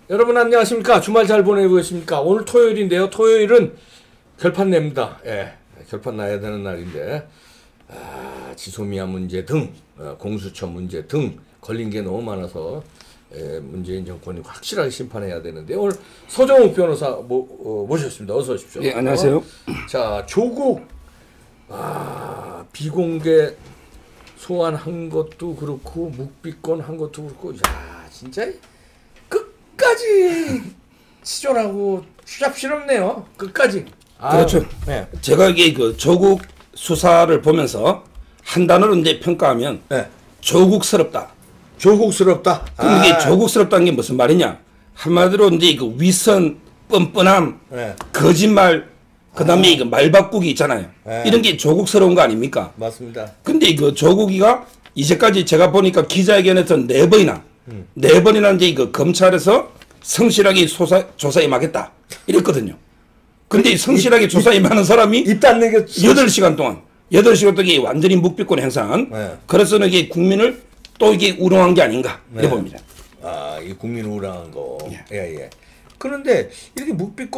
여러분 안녕하십니까? 주말 잘 보내고 계십니까? 오늘 토요일인데요. 토요일은 결판 냅니다. 예, 결판 나야 되는 날인데 지소미아 문제 등 공수처 문제 등 걸린 게 너무 많아서 문재인 정권이 확실하게 심판해야 되는데 오늘 서정욱 변호사 모셨습니다. 어서 오십시오. 예, 안녕하세요. 자, 조국 비공개 소환한 것도 그렇고 묵비권 한 것도 그렇고 야 진짜 끝까지 치졸하고 추잡스럽네요. 끝까지. 그렇죠. 네. 제가 이게 그 조국 수사를 보면서 한 단어로 이제 평가하면 네. 조국스럽다. 조국스럽다. 그럼 이게 조국스럽다는 게 무슨 말이냐? 한마디로 이제 그 위선, 뻔뻔함, 네. 거짓말, 그다음에 이거 말 바꾸기 있잖아요. 네. 이런 게 조국스러운 거 아닙니까? 맞습니다. 근데 그 조국이가 이제까지 제가 보니까 기자회견에서 네 번이나 이제 그 검찰에서 성실하게 조사에 임하겠다 이랬거든요. 근데 성실하게 조사에 임하는 사람이 입 닫는 게 8시간 동안 이게 완전히 묵비권 행사한 네. 그래서는 이게 국민을 또 이게 우롱한 게 아닌가 이래 봅니다. 이 국민 우랑한 거. 예. 그런데 이렇게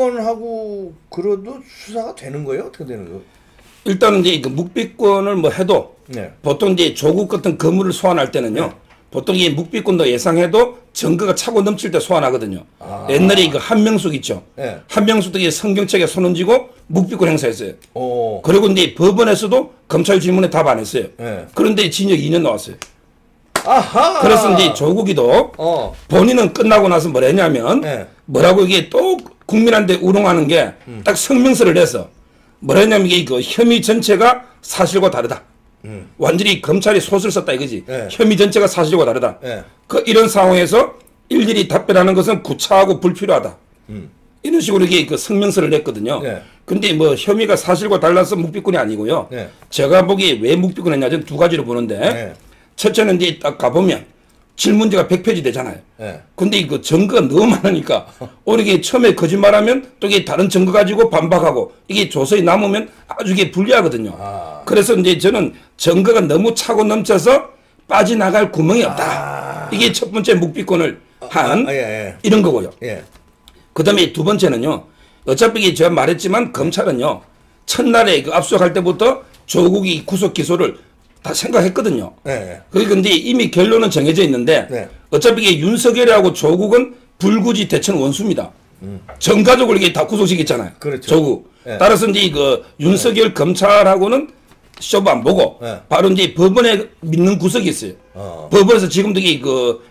묵비권하고 그래도 수사가 되는 거예요? 어떻게 되는 거예요? 일단은 이제 그 묵비권을 뭐 해도 네. 보통 이제 조국 같은 거물을 소환할 때는요. 네. 보통 이 묵비권도 예상해도 증거가 차고 넘칠 때 소환하거든요. 옛날에 그 한명숙 있죠. 네. 한명숙도 성경책에 손을 쥐고 묵비권 행사했어요. 오. 그리고 이제 법원에서도 검찰 질문에 답 안 했어요. 네. 그런데 징역 2년 나왔어요. 아하. 그래서 이제 조국이도 본인은 끝나고 나서 뭐라 했냐면 네. 뭐라고 이게 또 국민한테 우롱하는 게 딱 성명서를 내서 뭐라 했냐면 이게 그 혐의 전체가 사실과 다르다. 완전히 검찰이 소설 썼다 이거지. 네. 혐의 전체가 사실과 다르다. 네. 이런 상황에서 일일이 답변하는 것은 구차하고 불필요하다. 이런 식으로 이게 그 성명서를 냈거든요. 네. 근데 뭐 혐의가 사실과 달라서 묵비권이 아니고요. 네. 제가 보기에 왜 묵비권 했냐 저는 두 가지로 보는데 네. 첫째는 이제 딱 가보면 질문지가 100페이지 되잖아요. 네. 근데 이거 증거가 너무 많으니까 이게 처음에 거짓말하면 또 이게 다른 증거 가지고 반박하고 이게 조서에 남으면 아주 이게 불리하거든요. 그래서 이제 저는 증거가 너무 차고 넘쳐서 빠져나갈 구멍이 없다. 이게 첫 번째 묵비권을 한 이런 거고요. 예. 그 다음에 두 번째는요. 어차피 제가 말했지만 검찰은요. 첫날에 그 압수할 때부터 조국이 구속 기소를 다 생각했거든요. 네. 그러니까 이제 이미 결론은 정해져 있는데 네. 어차피 이게 윤석열하고 조국은 불구지 대천 원수입니다. 전 가족을 이게 다 구속시켰잖아요. 그렇죠. 조국. 네. 따라서 이제 그 윤석열 검찰하고는 쇼부 안 보고 네. 바로 이제 법원에 믿는 구석이 있어요. 법원에서 지금도 이게 그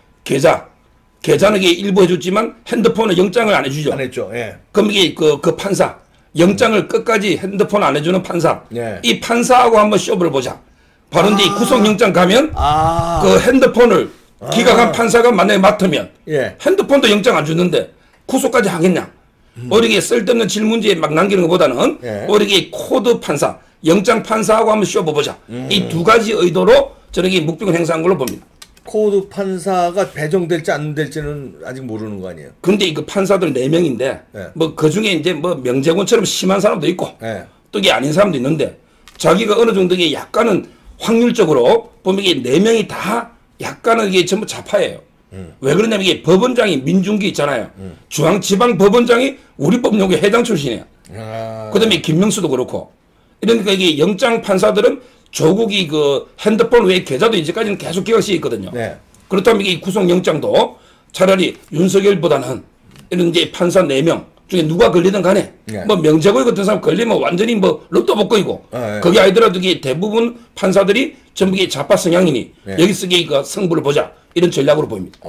계좌는 이게 일부 해줬지만 핸드폰에 영장을 안 해주죠. 안 했죠. 예. 그럼 이게 그 판사 영장을 끝까지 핸드폰 안 해주는 판사. 네. 이 판사하고 한번 쇼부를 보자. 바로 이제 구속영장 가면 그 핸드폰을 기각한 판사가 만약에 맡으면 예. 핸드폰도 영장 안 주는데 구속까지 하겠냐. 어리게 쓸데없는 질문지에 막 남기는 것보다는 예. 어리게 코드 판사, 영장 판사하고 한번 쇼부 보자. 이 두 가지 의도로 저는 이 묵비권 행사한 걸로 봅니다. 코드 판사가 배정될지 안 될지는 아직 모르는 거 아니에요? 근데 그 판사들 4명인데 예. 뭐 그 중에 이제 뭐 명재권처럼 심한 사람도 있고 예. 또 이게 아닌 사람도 있는데 자기가 어느 정도 이게 약간은 확률적으로 보면 이게 4명이 다 약간은 이게 전부 좌파예요. 왜 그러냐면 이게 법원장이 민중기 있잖아요. 중앙지방법원장이 우리 법령에 해당 출신이에요. 그 다음에 김명수도 그렇고. 이러니까 이게 영장 판사들은 조국이 그 핸드폰 외에 계좌도 이제까지는 계속 기각시켜 있거든요. 네. 그렇다면 이게 구속영장도 차라리 윤석열보다는 이런 이제 판사 4명 중에 누가 걸리든 간에 네. 뭐 명재고의 같은 사람 걸리면 완전히 뭐 로또 복권이고 거기 아니더라도 이게 대부분 판사들이 전부 이게 좌파 성향이니 여기서 이게 그 승부를 보자 이런 전략으로 보입니다.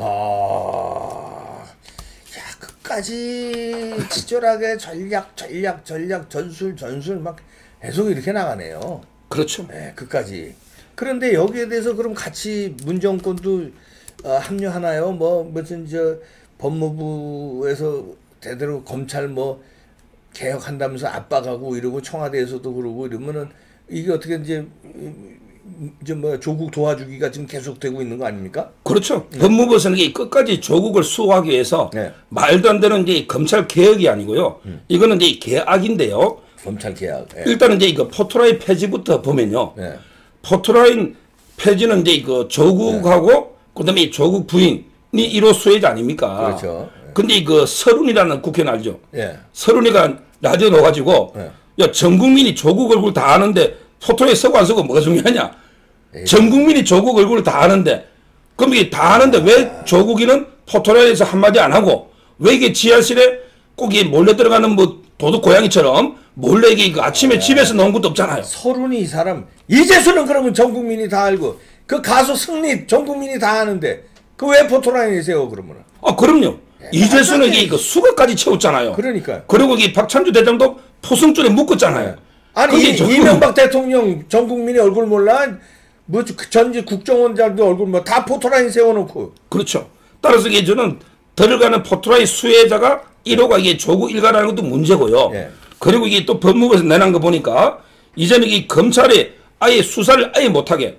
끝까지 치졸하게 전략 전술 막 계속 이렇게 나가네요. 그렇죠. 네, 끝까지. 그런데 여기에 대해서 그럼 같이 문정권도 합류하나요? 무슨 법무부에서 대대로 검찰 개혁한다면서 압박하고 이러고 청와대에서도 그러고 이러면은 이게 어떻게 이제 조국 도와주기가 지금 계속되고 있는 거 아닙니까? 그렇죠. 법무부에서는 끝까지 조국을 수호하기 위해서 말도 안 되는 이제 검찰 개혁이 아니고요. 이거는 이제 개악인데요. 검찰 개혁. 일단은 이제 이거 포토라인 폐지부터 보면요. 포토라인 폐지는 이제 그 조국하고 그다음에 조국 부인이 1호 수혜자 아닙니까? 그렇죠. 근데 그 서른이라는 국회의원 알죠? 예. 서른이가 라디오 넣어가지고 예. 야, 전 국민이 조국 얼굴 다 아는데 포토에 서고 안 서고 뭐가 중요하냐? 전 국민이 조국 얼굴을 다 아는데 그럼 이게 다 아는데 왜 조국이는 포토라인에서 한마디 안 하고 왜 이게 지하실에 꼭 이게 몰래 들어가는 뭐 도둑 고양이처럼 몰래 이게 그 아침에 집에서 나온 것도 없잖아요. 서른이 이 사람 이재수는 그러면 전 국민이 다 알고 그 가수 승리 전 국민이 다 아는데 그 왜 포토라인에 세워 그러면은? 아 그럼요. 이재수는 이게 그 수갑까지 채웠잖아요. 그러니까. 그리고 이 박찬주 대장도 포승줄에 묶었잖아요. 아니 이명박 대통령 전 국민이 얼굴 몰라? 뭐 전직 국정원장도 얼굴 뭐 다 포토라인 세워놓고. 그렇죠. 따라서 이게 저는 들어가는 포토라인 수혜자가 1호가 이게 조국 일가라는 것도 문제고요. 예. 그리고 이게 또 법무부에서 내놓은 거 보니까 이제는 이 검찰이 아예 수사를 아예 못하게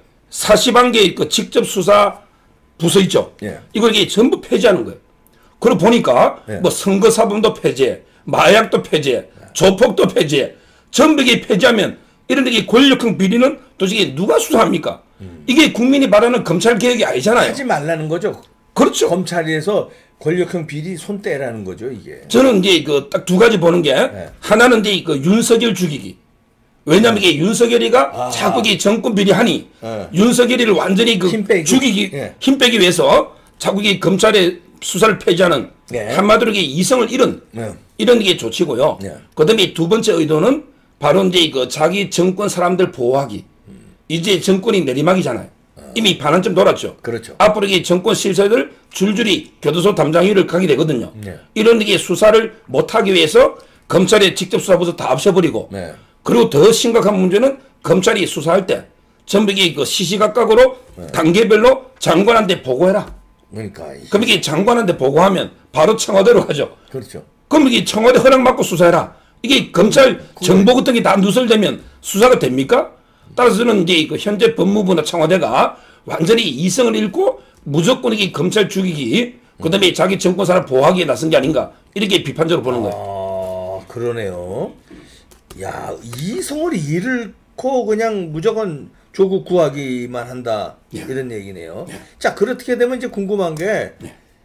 사시방계 그 직접 수사 부서 있죠. 예. 이걸 이게 전부 폐지하는 거예요. 그러고 보니까 예. 뭐 선거사범도 폐지해, 마약도 폐지해, 조폭도 폐지해. 전부 이게 폐지하면 이런 데 권력형 비리는 도대체 누가 수사합니까? 이게 국민이 바라는 검찰 개혁이 아니잖아요. 하지 말라는 거죠. 그렇죠. 검찰에서 권력형 비리 손 떼라는 거죠 이게. 저는 이제 그 딱 두 가지 보는 게 하나는 이제 그 윤석열 죽이기. 왜냐면 이게 윤석열이가 자꾸 이 정권 비리하니 윤석열이를 완전히 그 힘 빼기. 죽이기 힘 빼기 위해서 자꾸 이 검찰의 수사를 폐지하는 한마디로 이게 이성을 잃은 이런 게 조치고요. 그다음에 두 번째 의도는 바로 이제 그 자기 정권 사람들 보호하기. 이제 정권이 내리막이잖아요. 이미 반환점 돌았죠. 그렇죠. 앞으로 이 정권 실세들 줄줄이 교도소 담장위를 가게 되거든요. 이런 게 수사를 못하기 위해서 검찰의 직접 수사부서 다 없애버리고 그리고 더 심각한 문제는 검찰이 수사할 때 전부 이게 그 시시각각으로 단계별로 장관한테 보고해라. 그러니까. 그럼 이게 장관한테 보고하면 바로 청와대로 가죠. 그렇죠. 그럼 이게 청와대 허락 받고 수사해라. 이게 검찰 정보 같은 게 다 누설되면 수사가 됩니까? 따라서 저는 이제 그 현재 법무부나 청와대가 완전히 이성을 잃고 무조건 이게 검찰 죽이기, 그다음에 자기 정권 사람 보호하기에 나선 게 아닌가 이렇게 비판적으로 보는 거예요. 아 그러네요. 야 이성을 잃고 그냥 무조건 조국 구하기만 한다 이런 얘기네요. 자 그렇게 되면 이제 궁금한 게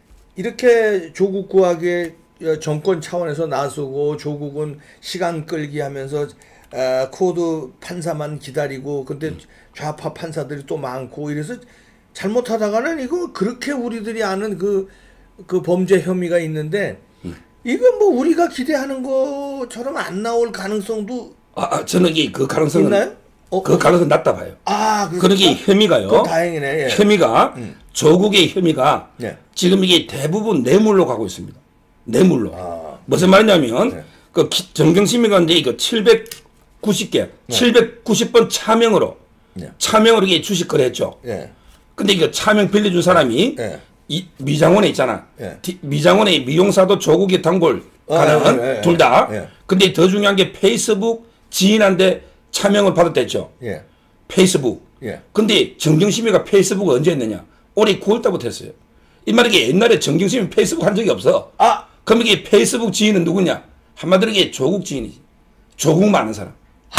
이렇게 조국 구하기에 정권 차원에서 나서고 조국은 시간 끌기 하면서 코드 판사만 기다리고 근데 좌파 판사들이 또 많고 이래서 잘못하다가는 이거 그렇게 우리들이 아는 그 범죄 혐의가 있는데 이건 뭐 우리가 기대하는 것처럼 안 나올 가능성도 저는 이게 그 가능성은 있나요? 그 가능성 낮다 봐요. 그러게 혐의가요. 그건 다행이네. 예. 혐의가 조국의 혐의가 지금 이게 대부분 뇌물로 가고 있습니다. 뇌물로. 무슨 말이냐면 그 정경심이가 이제 이거 790개, 790번 차명으로 이게 주식 거래했죠. 근데 이거 차명 빌려준 사람이 이 미장원에 있잖아. 미장원의 미용사도 조국의 단골 가능한 둘 다. 근데 더 중요한 게 페이스북 지인한테 차명을 받았댔죠. 페이스북. 근데 정경심이가 페이스북을 언제 했느냐? 올해 9월 달부터 했어요. 이 말이 옛날에 정경심이 페이스북 한 적이 없어. 그럼 이게 페이스북 지인은 누구냐? 한마디로 이게 조국 지인이지. 조국 많은 사람.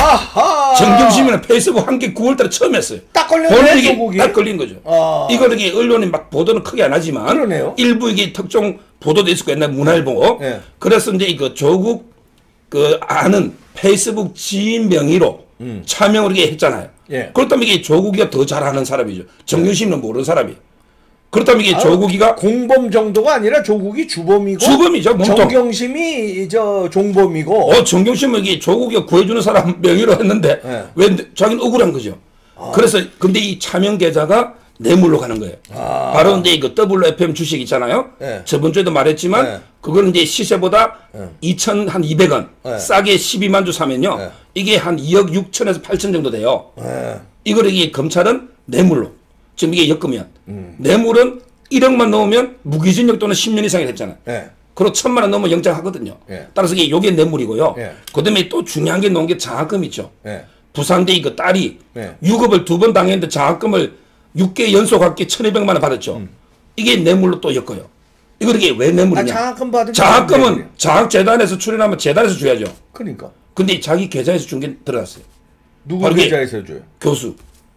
정경심이는 페이스북 한 개 9월 달에 처음 했어요. 딱 걸렸네, 조국이. 딱 걸린 거죠. 이거는 이게 언론이 막 보도는 크게 안 하지만 그러네요. 일부 이게 특정 보도도 있을 거예요. 옛날 문화일보. 그래서 이제 이거 조국 그 아는 페이스북 지인 명의로 차명을 이게 했잖아요. 그렇다면 이게 조국이가 더 잘하는 사람이죠. 정경심은 모르는 사람이. 그렇다면 이게 조국이가 공범 정도가 아니라 조국이 주범이고 주범이죠. 몸통. 정경심이 저 종범이고. 정경심은 이게 조국이가 구해주는 사람 명의로 했는데 왜 자기는 억울한 거죠. 그래서 근데 이 차명 계좌가 뇌물로 가는 거예요. 바로 이제 이거 WFM 주식 있잖아요. 저번 주에도 말했지만 그거는 이제 시세보다 2,200원 싸게 12만 주 사면요. 이게 한 2억 6천에서 8천 정도 돼요. 이걸 이게 검찰은 뇌물로. 지금 이게 엮으면 뇌물은 1억만 넣으면 무기징역 또는 10년 이상이 됐잖아요. 그리고 1,000만 원 넣으면 영장하거든요. 따라서 이게 뇌물이고요. 그다음에 또 중요한 게 넣은 게 장학금 있죠. 부산대 이거 딸이 유급을 2번 당했는데 장학금을 6개 연속 학기 1,200만 원 받았죠. 이게 뇌물로 또 엮어요. 이게 왜 뇌물이냐? 장학금 받은 장학금은 장학재단에서 출연하면 재단에서 줘야죠. 그러니까. 근데 자기 계좌에서 준 게 들어갔어요. 누구 계좌에서 줘요? 교수.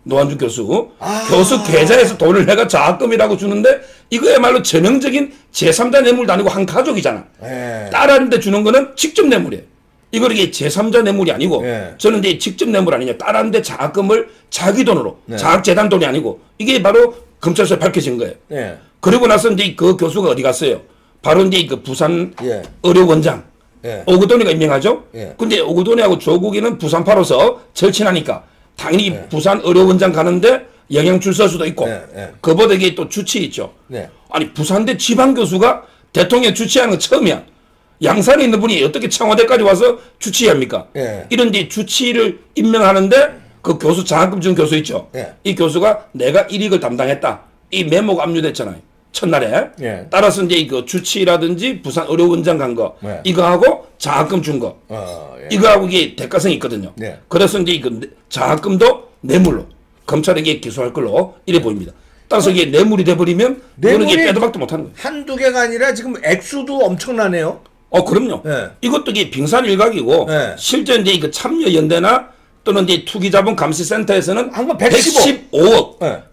노한준 교수. 교수 계좌에서 돈을 내가 장학금이라고 주는데 이거야말로 전형적인 제3자 뇌물도 아니고 한 가족이잖아. 예. 딸한테 주는 거는 직접 뇌물이에요. 이걸 이게 제3자 뇌물이 아니고 예. 저는 이제 직접 뇌물 아니냐. 딸한테 장학금을 자기 돈으로 네. 장학재단 돈이 아니고 이게 바로 검찰서에 밝혀진 거예요. 예. 그리고 나서 이제 그 교수가 어디 갔어요? 바로 이제 그 부산 예. 의료원장 예. 오구돈이가 임명하죠. 예. 근데 오구돈이하고 조국이는 부산파로서 절친하니까 당연히 예. 부산 의료원장 가는데 영향줄 설 수도 있고 예. 예. 그보다 이게 또 주치 있죠. 네. 아니 부산대 지방 교수가 대통령 주치하는 건 처음이야. 양산에 있는 분이 어떻게 청와대까지 와서 주치합니까? 예. 이런 이제 주치를 임명하는데 그 교수 장학금 준 교수 있죠. 예. 이 교수가 내가 일익을 담당했다. 이 메모가 압류됐잖아요. 첫날에. 예. 따라서 이제 그 주치라든지 부산 의료원장 간 거, 예. 이거하고 장학금 준 거, 예. 이거하고 이게 대가성이 있거든요. 네. 그래서 이제 그 장학금도 뇌물로 검찰에게 기소할 걸로 이래 보입니다. 따라서 이게 뇌물이 돼버리면 이거는 이게 빼도 박도 못하는 거예요. 한두 개가 아니라 지금 액수도 엄청나네요. 그럼요. 예. 이것도 이게 빙산일각이고 예. 실제 이제 그 참여연대나 또는 이제 투기자본감시센터에서는 한번 115억. 115억, 예.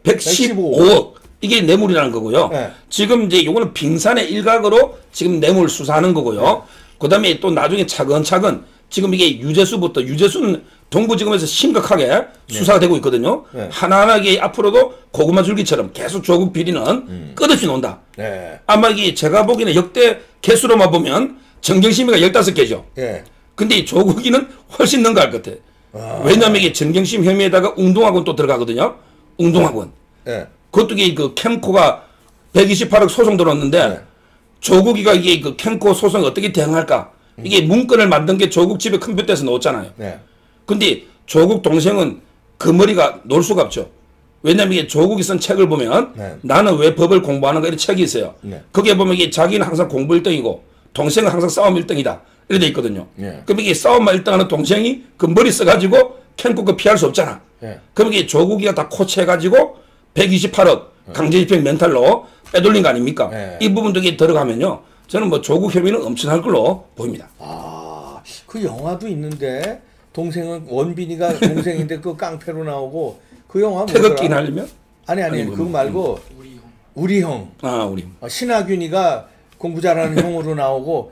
115억 이게 뇌물이라는 거고요. 예. 지금 이제 요거는 빙산의 일각으로 지금 뇌물 수사하는 거고요. 그다음에 또 나중에 차근차근 지금 이게 유재수는 동부지검에서 심각하게 수사가 되고 있거든요. 네. 하나하나 이게 앞으로도 고구마 줄기처럼 계속 조국 비리는 끝없이 논다. 네. 아마 이게 제가 보기에는 역대 개수로만 보면 정경심이가 15개죠. 예. 근데 이 조국이는 훨씬 능가할 것 같아. 왜냐하면 이게 정경심 혐의에다가 웅동학원 또 들어가거든요. 웅동학원. 예. 그것도 이게 그 캠코가 128억 소송 들었는데 네. 조국이가 이게 그 캠코 소송에 어떻게 대응할까? 이게 문건을 만든 게 조국 집에 컴퓨터에서 넣었잖아요. 네. 근데 조국 동생은 그 머리가 놀 수가 없죠. 왜냐면 이게 조국이 쓴 책을 보면 네. 나는 왜 법을 공부하는가 이런 책이 있어요. 네. 거기에 보면 이게 자기는 항상 공부 1등이고 동생은 항상 싸움 1등이다. 이렇게 돼 있거든요. 네. 그럼 이게 싸움만 1등하는 동생이 그 머리 써가지고 캠코 그 피할 수 없잖아. 네. 그럼 이게 조국이가 다 코치해가지고 128억 강제집행 멘탈로 빼돌린 거 아닙니까? 네. 이 부분도 이게 들어가면요. 저는 뭐 조국 혐의는 엄청날 걸로 보입니다. 아, 그 영화도 있는데 동생은 원빈이가 동생인데 그 깡패로 나오고 그 영화 태극기 뭐더라? 날리면? 아니 그거 말고 우리 형. 우리. 신하균이가 공부 잘하는 형으로 나오고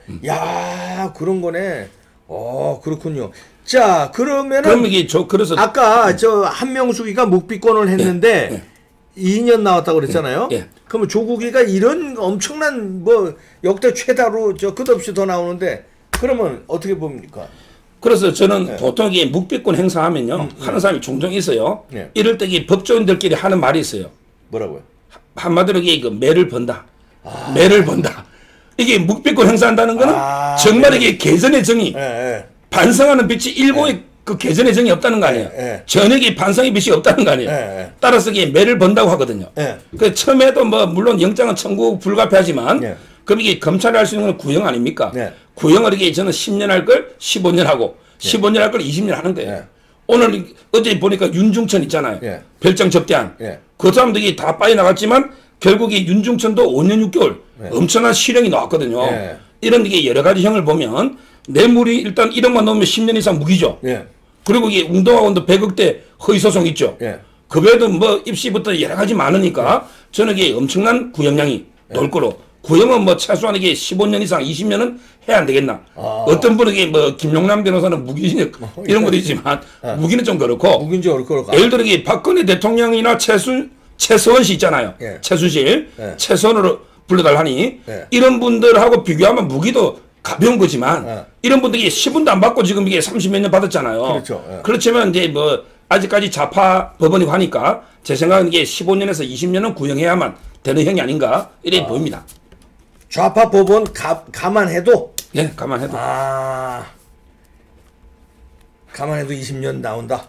야 그런 거네. 그렇군요. 자 그러면은 그럼 이게 그래서 아까 저 한명숙이가 묵비권을 했는데 2년 나왔다고 그랬잖아요. 예. 그러면 조국이가 이런 엄청난 뭐 역대 최다로 저 끝없이 더 나오는데 그러면 어떻게 봅니까? 그래서 저는 보통 이게 묵비권 행사하면요 하는 사람이 종종 있어요. 네. 이럴 때 이 법조인들끼리 하는 말이 있어요. 뭐라고요? 한마디로 이게 그 매를 번다. 매를 번다. 이게 묵비권 행사한다는 거는 정말 이게 개선의 정의, 예. 반성하는 빛이 일고의 그 개선의 정이 없다는 거 아니에요. 전액의 반성의 빛이 없다는 거 아니에요. 따라서 이게 매를 번다고 하거든요. 그 처음에도 뭐 물론 영장은 청구 불가피하지만 그럼 이게 검찰이 할 수 있는 건 구형 아닙니까? 구형을 이게 저는 10년 할 걸 15년 하고 15년 할 걸 20년 하는 거예요. 오늘 어제 보니까 윤중천 있잖아요. 별장 접대한. 그 사람도 이게 다 빠져나갔지만 결국 이 윤중천도 5년 6개월 엄청난 실형이 나왔거든요. 이런 게 여러 가지 형을 보면 뇌물이 일단 1억만 넘으면 10년 이상 무기죠. 그리고 이게 웅동학원도 100억대 허위소송 있죠. 그 외에도 뭐 입시부터 여러 가지 많으니까 저는 이게 엄청난 구형량이 나올 거로. 구형은 뭐 최소한 이게 15년 이상 20년은 해야 안 되겠나. 어떤 분은 이게 뭐 김용남 변호사는 무기징역 이런 것도 있지만 무기는 좀 그렇고. 무기인지 그렇고. 예를 들어 이게 박근혜 대통령이나 최서원 씨 있잖아요. 최수실. 최서원으로 불러달라니. 이런 분들하고 비교하면 무기도 가벼운 거지만 이런 분들이 10원도 안 받고 지금 이게 30몇 년 받았잖아요. 그렇죠. 그렇지만 이제 뭐 아직까지 좌파 법원이고 하니까 제 생각은 이게 15년에서 20년은 구형해야만 되는 형이 아닌가 이래 보입니다. 좌파 법원 감안해도 예, 감안해도. 감안해도 20년 나온다.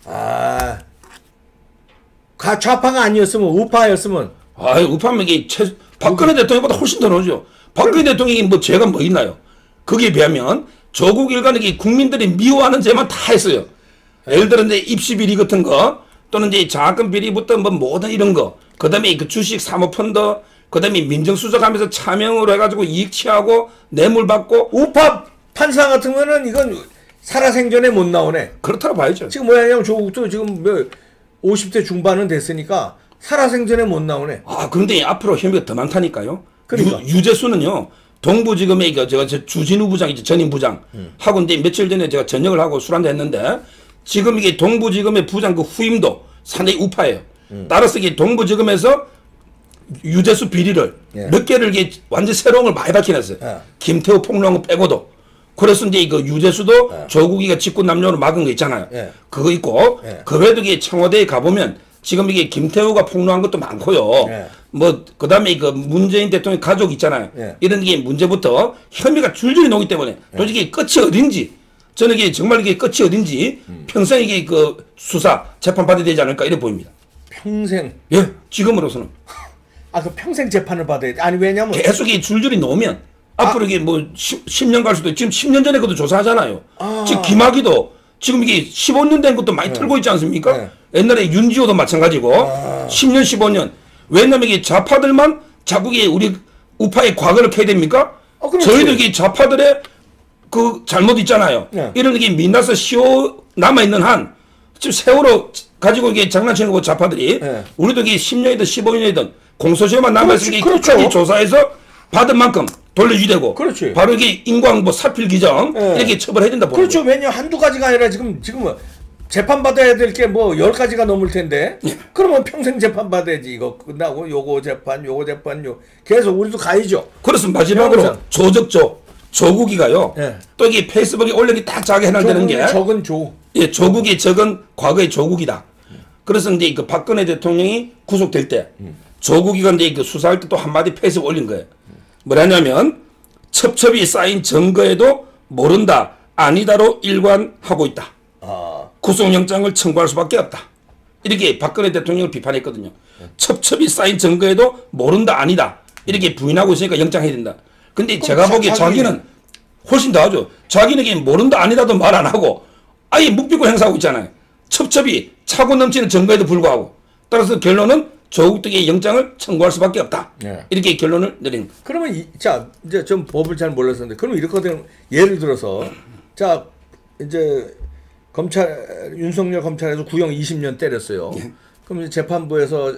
좌파가 아니었으면 우파였으면. 우파면 이게 박근혜 대통령보다 훨씬 더 나오죠. 박근혜 대통령이 뭐 죄가 뭐 있나요? 거기에 비하면 조국 일가는 국민들이 미워하는 죄만 다 했어요. 예를 들어 이제 입시 비리 같은 거 또는 이제 장학금 비리부터 뭐 모든 이런 거. 그다음에 그 주식 사모펀드, 그다음에 민정수석하면서 차명으로 해가지고 이익 취하고 뇌물 받고. 우파 판사 같은 거는 이건 살아생전에 못 나오네. 그렇다고 봐야죠. 지금 뭐냐면 조국도 지금 50대 중반은 됐으니까 살아생전에 못 나오네. 아, 그런데 앞으로 혐의가 더 많다니까요. 그러니까. 유재수는요, 동부지검에 제가 주진우 부장, 이제 전임 부장 하고 이제 며칠 전에 제가 전역을 하고 술 한잔 했는데 지금 이게 동부지검의 부장 그 후임도 상당히 우파예요. 따라서 이게 동부지검에서 유재수 비리를 예. 몇 개를 이게 완전 새로운 걸 많이 밝혀냈어요. 예. 김태우 폭로한 거 빼고도. 그래서 이제 이거 유재수도 조국이가 직권 남용으로 막은 거 있잖아요. 예. 그거 있고 그 외에도 이게 청와대에 가보면 지금 이게 김태우가 폭로한 것도 많고요. 예. 뭐 그다음에 그 문재인 대통령 가족 있잖아요. 예. 이런 게 문제부터 혐의가 줄줄이 나오기 때문에 도대체 끝이 어딘지 저는 이게 정말 이게 끝이 어딘지 평생 이게 그 수사 재판 받아야 되지 않을까 이래 보입니다. 평생. 예, 지금으로서는 아, 그 평생 재판을 받아야 돼. 아니, 왜냐면. 계속 이게 줄줄이 놓으면 앞으로 이게 뭐 10년 갈 수도 지금 10년 전에 그것도 조사하잖아요. 지금 김학의도 지금 이게 15년 된 것도 많이 털고 있지 않습니까? 네. 옛날에 윤지호도 마찬가지고 10년 15년 왜냐면 이게 좌파들만 자꾸 이게 우리 우파의 과거를 캐야 됩니까? 그렇지. 저희들 이게 좌파들의 그 잘못 있잖아요. 네. 이런 게 민나서 시효 남아 있는 한 지금 세월호 가지고 이게 장난치는 거 좌파들이 네. 우리도 이게 10년이든 15년이든 공소시효만 남아 있으니 그렇죠. 끝까지 조사해서 받은 만큼 돌려주야 되고 그렇지. 바로 이게 인광 뭐 사필 규정 네. 이렇게 처벌해야 된다 보는 그렇죠. 왜냐 한두 가지가 아니라 지금 재판 받아야 될 게 뭐 10가지가 넘을 텐데. 그러면 평생 재판 받아야지. 이거 끝나고 요거 재판 계속 우리도 가야죠. 그래서 마지막으로 영상. 조국이가요. 네. 또 이게 페이스북에 올리기 딱 자기 해당되는 게 적은 조. 예, 조국이 적은 과거의 조국이다. 그래서 이제 그 박근혜 대통령이 구속될 때 조국이가 이제 그 수사할 때 또 한마디 페이스북 올린 거예요. 뭐라냐면 첩첩이 쌓인 증거에도 모른다 아니다로 일관하고 있다. 구속영장을 청구할 수밖에 없다. 이렇게 박근혜 대통령을 비판했거든요. 첩첩이 쌓인 증거에도 모른다 아니다. 이렇게 부인하고 있으니까 영장해야 된다. 근데 제가 보기에 자기는 훨씬 더 하죠. 자기는 이게 모른다 아니다도 말 안 하고 아예 묵비권 행사하고 있잖아요. 첩첩이 차고 넘치는 증거에도 불구하고. 따라서 결론은 조국 등의 영장을 청구할 수밖에 없다. 네. 이렇게 결론을 내린 거예요. 그러면 이제 좀 법을 잘 몰랐었는데 그러면 이렇거든. 예를 들어서 자 이제 윤석열 검찰에서 구형 20년 때렸어요. 그럼 이제 재판부에서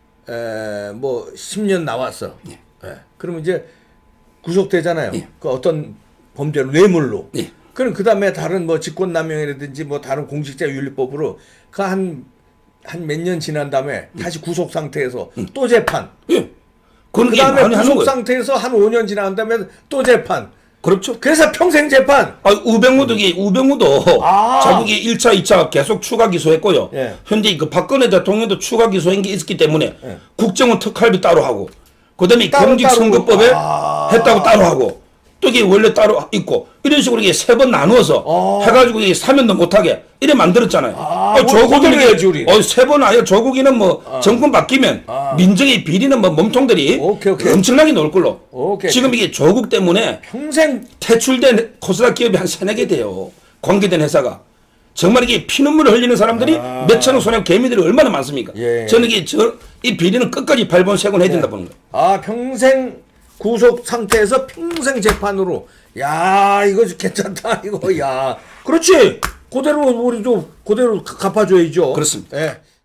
뭐 10년 나왔어. 그러면 이제 구속되잖아요. 그 어떤 범죄로 뇌물로. 그럼 그 다음에 다른 뭐 직권남용이라든지 뭐 다른 공직자윤리법으로 그 한 몇 년 지난 다음에 다시 구속 상태에서 또 재판. 그런 그 게 다음에 많이 하는 구속 거예요. 상태에서 한 5년 지난 다음에 또 재판. 그렇죠. 그래서 평생 재판. 우병우도 자국이 1차, 2차 계속 추가 기소했고요. 예. 현재 그 박근혜 대통령도 추가 기소한 게 있었기 때문에 국정원 특활비 따로 하고, 그다음에 공직선거법에 했다고 따로 하고, 또 이게 원래 따로 있고 이런 식으로 이게 세 번 나누어서 해가지고 이게 사면도 못하게 이래 만들었잖아요. 조국이 세 번 아니라 조국이는 뭐 정권 바뀌면 민정의 비리는 뭐 몸통들이 엄청나게 나올 걸로. 지금 이게 조국 때문에 평생 퇴출된 코스닥 기업이 한 3-4개 돼요. 관계된 회사가. 정말 이게 피눈물을 흘리는 사람들이 몇천억 손해 개미들이 얼마나 많습니까? 저는 이게 이 비리는 끝까지 발본색원 해야 된다 보는 거예요. 평생 구속 상태에서 평생 재판으로. 야, 이거 괜찮다. 이거. 야. 그렇지. 그대로 우리도 그대로 갚아줘야죠. 그렇습니다. 예.